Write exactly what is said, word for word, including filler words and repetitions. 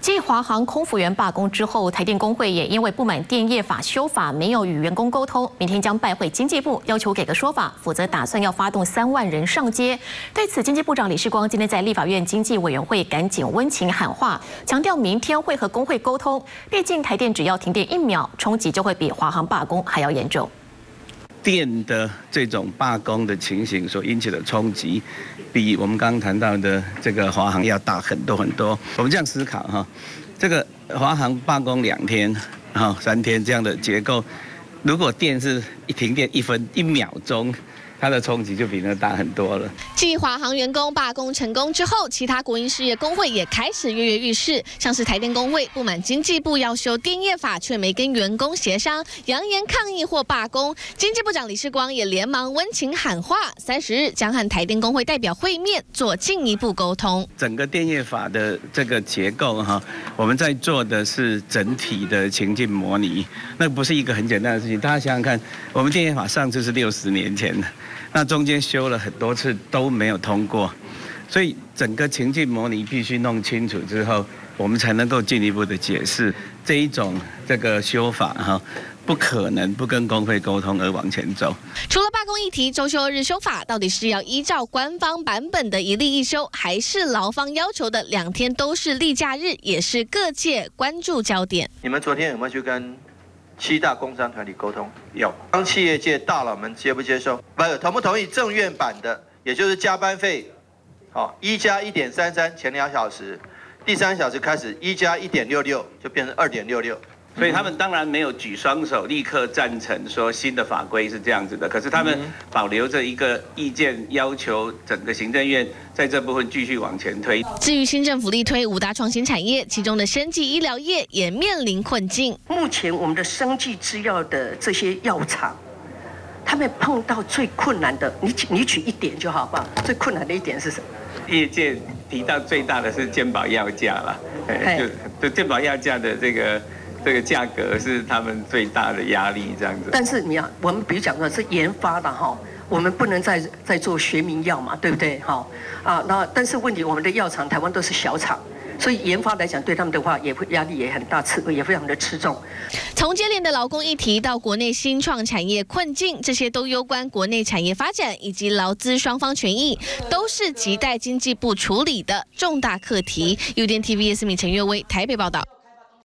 继华航空服员罢工之后，台电工会也因为不满电业法修法没有与员工沟通，明天将拜会经济部，要求给个说法，否则打算要发动三万人上街。对此，经济部长李世光今天在立法院经济委员会赶紧温情喊话，强调明天会和工会沟通。毕竟台电只要停电一秒，冲击就会比华航罢工还要严重。 电的这种罢工的情形所引起的冲击，比我们刚刚谈到的这个华航要大很多很多。我们这样思考哈，这个华航罢工两天、哈三天这样的结构，如果电是一停电一分一秒钟。 它的冲击就比那大很多了。 继华航员工罢工成功之后，其他国营事业工会也开始跃跃欲试，像是台电工会不满经济部要修电业法，却没跟员工协商，扬言抗议或罢工。经济部长李世光也连忙温情喊话，三十日将和台电工会代表会面，做进一步沟通。 整个电业法的这个结构哈，我们在做的是整体的情境模拟，那不是一个很简单的事情。大家想想看，我们电业法上次是六十年前的。 那中间修了很多次都没有通过，所以整个情境模拟必须弄清楚之后，我们才能够进一步的解释这一种这个修法哈，不可能不跟工会沟通而往前走。 除了罢工议题，周休日修法到底是要依照官方版本的一例一休，还是劳方要求的两天都是例假日，也是各界关注焦点。 你们昨天有没有去跟？ 七大工商团体沟通有，当企业界大佬们接不接受？不是同不同意政院版的，也就是加班费，好一加一点三三前两小时，第三小时开始一加一点六六就变成二点六六。 所以他们当然没有举双手立刻赞成说新的法规是这样子的，可是他们保留着一个意见，要求整个行政院在这部分继续往前推。 至于新政府力推五大创新产业，其中的生技医疗业也面临困境。 目前我们的生技制药的这些药厂，他们碰到最困难的，你你举一点就好，好不好？最困难的一点是什么？ 业界提到最大的是健保药价了，就就健保药价的这个。 这个价格是他们最大的压力，这样子。 但是你要，我们比如讲说是研发的哈，我们不能再再做学名药嘛，对不对？哈啊，那但是问题，我们的药厂台湾都是小厂，所以研发来讲，对他们的话也会压力也很大，吃也非常的吃重。 从接连的劳工议题到国内新创产业困境，这些都攸关国内产业发展以及劳资双方权益，都是亟待经济部处理的重大课题。U D N T V S 米陈月薇台北报道。